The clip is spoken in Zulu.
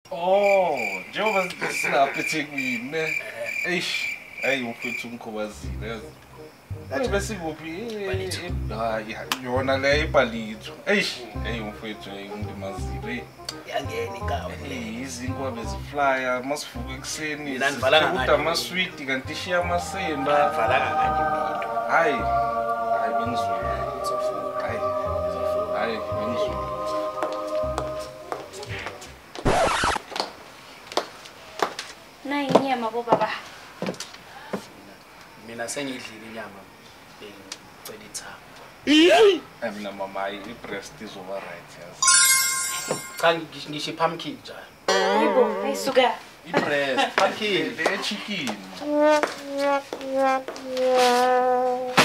Oh, njengoba silapha eThekwini ne. Eish, hey umfethu umkhubazile. Bese kuphi? Hayi, yona le ibhalitho. Eish, hey umfethu ngimazile. Yangena igama. Izinkwa beziflyer masivuka ekseni. Mina ngivala ngani? Amasweet kanti ishiya amasemba. Ngivala ngani impilo. Hayi. Hayi bengizwile. Hayi bengizwile. Nayi inyama bo baba. Mina sengidlile inyama bengicela ithanga. Mina mama i-breast is over right yazi. Cha ngisho pumpkin njalo. Yibo, ayisuka. I-breast, pumpkin, Le chicken.